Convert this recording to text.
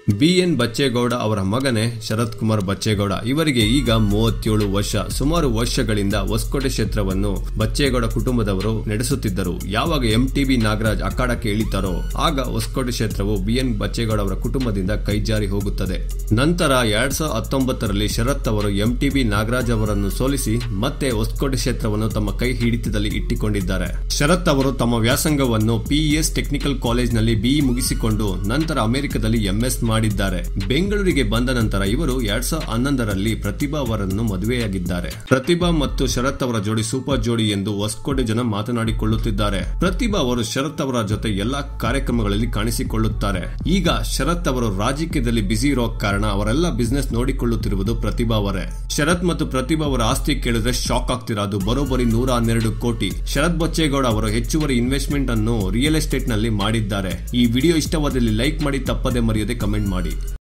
BN Bachegowda ಅವರ ಮಗನೇ ಶರತ್ ಕುಮಾರ್ ಬಚ್ಚೇಗೌಡ. ಇವರಿಗೆ ಈಗ 37 ವರ್ಷ. ಸುಮಾರು ವರ್ಷಗಳಿಂದ ಹೊಸಕೋಟೆ ಕ್ಷೇತ್ರವನ್ನು ಬಚ್ಚೇಗೌಡ ಕುಟುಂಬದವರು ನಡೆಸುತ್ತಿದ್ದರು. ಯಾವಾಗ MTB ನಾಗರಾಜ್ ಅಖಾಡಕ್ಕೆ ಇಳಿತಾರೋ ಆಗ ಹೊಸಕೋಟೆ ಕ್ಷೇತ್ರವು BN ಬಚ್ಚೇಗೌಡ ಅವರ ಕುಟುಂಬದಿಂದ ಕೈಜಾರಿ ಹೋಗುತ್ತದೆ. ನಂತರ 2019ರಲ್ಲಿ ಶರತ್ ಅವರು MTB ನಾಗರಾಜ್ ಅವರನ್ನು ಸೋಲಿಸಿ ಮತ್ತೆ ಹೊಸಕೋಟೆ ಕ್ಷೇತ್ರವನ್ನು ತಮ್ಮ ಕೈ ಹಿಡಿತದಲ್ಲಿ ಇಟ್ಟುಕೊಂಡಿದ್ದಾರೆ. ಶರತ್ ಅವರು ತಮ್ಮ ವ್ಯಾಸಂಗವನ್ನು PES ಟೆಕ್ನಿಕಲ್ ಕಾಲೇಜ್ನಲ್ಲಿ BE ಮುಗಿಸಿಕೊಂಡು ನಂತರ ಅಮೆರಿಕದಲ್ಲಿ MS ಮಾಡಿದ್ದಾರೆ. ಬೆಂಗಳೂರಿಗೆ ಬಂದ ನಂತರ ಇವರು 2011ರಲ್ಲಿ ಪ್ರತಿಭಾ ಅವರನ್ನು ಮದುವೆಯಾಗಿದ್ದಾರೆ. ಪ್ರತಿಭಾ ಮತ್ತು ಶರತ್ ಅವರ ಜೋಡಿ ಸೂಪರ್ ಜೋಡಿ ಎಂದು ಹೊಸಕೋಟೆ ಜನ ಮಾತನಾಡಿಕೊಳ್ಳುತ್ತಿದ್ದಾರೆ. ಪ್ರತಿಭಾ ಅವರು ಶರತ್ ಅವರ ಜೊತೆ ಎಲ್ಲಾ ಕಾರ್ಯಕ್ರಮಗಳಲ್ಲಿ ಕಾಣಿಸಿಕೊಳ್ಳುತ್ತಾರೆ. ಈಗ ಶರತ್ ಅವರು ರಾಜಕೀಯದಲ್ಲಿ ಬ್ಯುಸಿ ಇರೋ ಕಾರಣ ಅವರೆಲ್ಲ ಬಿಸಿನೆಸ್ ನೋಡಿಕೊಳ್ಳುತ್ತಿರುವುದು ಪ್ರತಿಭಾ ಅವರೇ. ಶರತ್ ಮತ್ತು ಪ್ರತಿಭಾ ಅವರ ಆಸ್ತಿ ಕೇಳಿದ್ರೆ ಶಾಕ್ ಆಗ್ತಿರಾ. ಅದು ಬರೋಬ್ಬರಿ 112 ಕೋಟಿ. ಶರತ್ ಬಚ್ಚೇಗೌಡ ಅವರು ಹೆಚ್ಚುವರಿ ಇನ್ವೆಸ್ಟ್ಮೆಂಟ್ ಅನ್ನು ರಿಯಲ್ ಎಸ್ಟೇಟ್ ನಲ್ಲಿ ಮಾಡಿದ್ದಾರೆ. ಈ ವಿಡಿಯೋ ಇಷ್ಟವಾದಲ್ಲಿ ಲೈಕ್ ಮಾಡಿ, ತಪ್ಪದೆ ಮರೆಯದೆ ಕಮೆಂಟ್ ಮಾಡಿ.